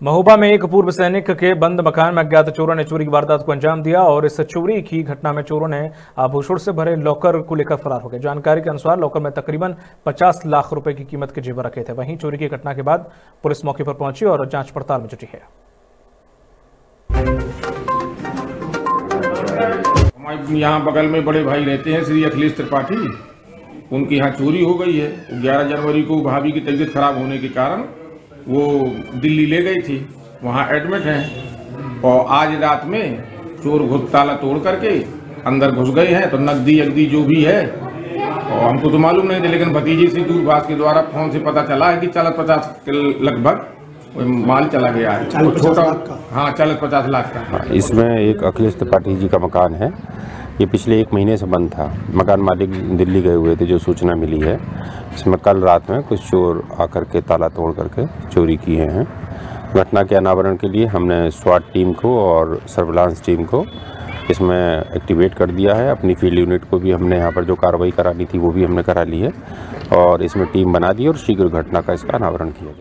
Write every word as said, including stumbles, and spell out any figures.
महोबा में एक पूर्व सैनिक के बंद मकान में अज्ञात चोरों ने चोरी की वारदात को अंजाम दिया और इस चोरी की घटना में चोरों ने आभूषण से भरे लॉकर को लेकर फरार हो गए। जानकारी के अनुसार लॉकर में तकरीबन पचास लाख रुपए की कीमत के जेवर रखे थे। वहीं चोरी की घटना के बाद पुलिस मौके पर पहुंची और जांच पड़ताल में जुटी है। यहाँ बगल में बड़े भाई रहते हैं श्री अखिलेश त्रिपाठी, उनके यहाँ चोरी हो गई है। ग्यारह जनवरी को भाभी की तबीयत खराब होने के कारण वो दिल्ली ले गई थी, वहाँ एडमिट हैं और आज रात में चोर घुस ताला तोड़ करके अंदर घुस गए हैं। तो नकदी अगदी जो भी है और हमको तो मालूम नहीं था, लेकिन भतीजे से दूरभाष के द्वारा फोन से पता चला है कि चालीस पचास लगभग माल चला गया है। तो छोटा हाँ चालीस पचास लाख का। इसमें एक अखिलेश त्रिपाठी जी का मकान है, ये पिछले एक महीने से बंद था। मकान मालिक दिल्ली गए हुए थे, जो सूचना मिली है। इसमें कल रात में कुछ चोर आकर के ताला तोड़ करके चोरी किए हैं। घटना के अनावरण के लिए हमने स्वाट टीम को और सर्विलांस टीम को इसमें एक्टिवेट कर दिया है। अपनी फील्ड यूनिट को भी हमने यहाँ पर जो कार्रवाई करानी थी वो भी हमने करा ली है और इसमें टीम बना दी और शीघ्र घटना का इसका अनावरण किया गया।